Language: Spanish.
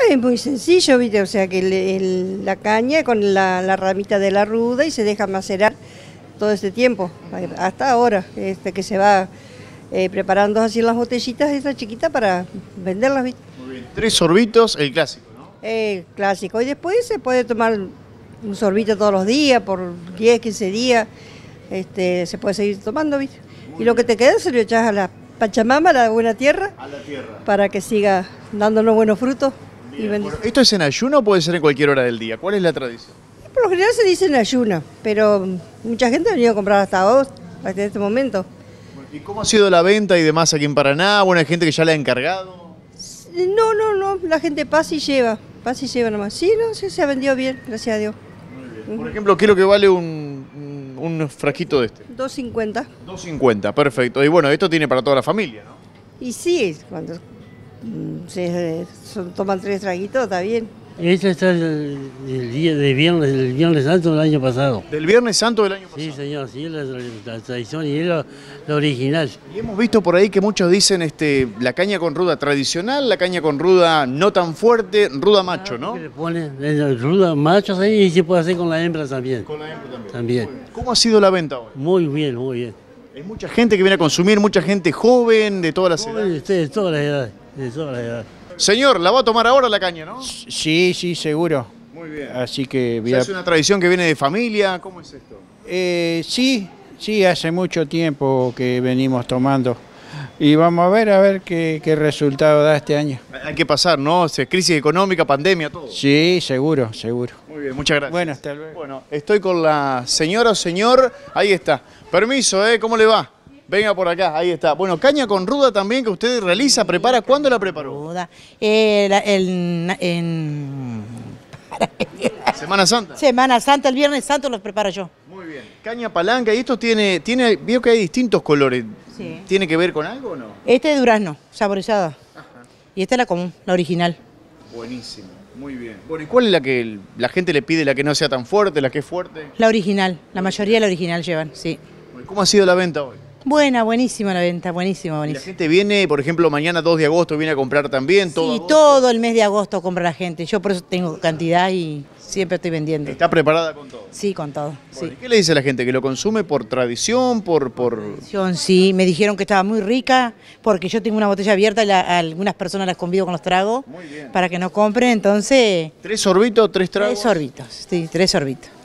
es muy sencillo, ¿viste? O sea que la caña con la ramita de la ruda y se deja macerar todo este tiempo, hasta ahora, que se va preparando así las botellitas esas chiquitas para venderlas, ¿viste? Muy bien. 3 sorbitos, el clásico, ¿no? Clásico. Y después se puede tomar un sorbito todos los días, por 10, 15 días, se puede seguir tomando, ¿viste? Y lo que te queda se lo echas a la Pachamama, a la buena tierra, para que siga dándonos buenos frutos. Bueno, ¿esto es en ayuno o puede ser en cualquier hora del día? ¿Cuál es la tradición? Por lo general se dice en ayuno, pero mucha gente ha venido a comprar hasta este momento. ¿Y cómo ha sido la venta y demás aquí en Paraná? Bueno, hay gente que ya la ha encargado. No, la gente pasa y lleva nomás. Sí, no, sí, se ha vendido bien, gracias a Dios. Muy bien. Por ejemplo, ¿qué es lo que vale un frasquito de este? 2.50. 2.50, perfecto. Y bueno, esto tiene para toda la familia, ¿no? Y sí, cuando toman 3 traguitos, está bien. Este está el día de el Viernes Santo del año pasado. ¿Del Viernes Santo del año pasado? Sí, señor, sí, es la tradición y es la original. Y hemos visto por ahí que muchos dicen la caña con ruda tradicional, la caña con ruda no tan fuerte, ruda macho, ¿no? Que le ponen ruda machos ahí y se puede hacer con la hembra también. Con la hembra también. También. ¿Cómo ha sido la venta hoy? Muy bien, muy bien. Hay mucha gente que viene a consumir, mucha gente joven, de todas las edades. De todas las edades, de todas las edades. Señor, ¿la va a tomar ahora la caña, no? Sí, seguro. Muy bien. Así que ¿Es una tradición que viene de familia? ¿Cómo es esto? Sí, hace mucho tiempo que venimos tomando. Y vamos a ver qué resultado da este año. Hay que pasar, ¿no? Crisis económica, pandemia, todo. Sí, seguro. Muy bien, muchas gracias. Bueno, hasta luego. Bueno, estoy con la señora o señor. Ahí está. Permiso, ¿cómo le va? Venga por acá, ahí está. Bueno, caña con ruda también que usted realiza, prepara. ¿Cuándo la preparó? Ruda. ¿Semana Santa? Semana Santa, el Viernes Santo los preparo yo. Muy bien. Caña palanca, y esto veo que hay distintos colores. Sí. ¿Tiene que ver con algo o no? Este de durazno, saborizada. Ajá. Y esta es la común, la original. Buenísimo, muy bien. Bueno, ¿y cuál es la que la gente le pide, la que no sea tan fuerte, la que es fuerte? La original, la mayoría de la original llevan, sí. ¿Cómo ha sido la venta hoy? Buenísima la venta, buenísima. ¿Y la gente viene, por ejemplo, mañana 2 de agosto, viene a comprar también? ¿Todo Sí, agosto? todo el mes de agosto compra la gente. Yo por eso tengo cantidad y siempre estoy vendiendo. ¿Está preparada con todo? Sí, con todo. Bueno, Sí. ¿qué le dice a la gente? ¿Que lo consume por tradición, por...? Sí, me dijeron que estaba muy rica porque yo tengo una botella abierta y algunas personas las convido con los tragos para que no compren, entonces... 3 sorbitos, 3 tragos. 3 sorbitos, sí, 3 sorbitos.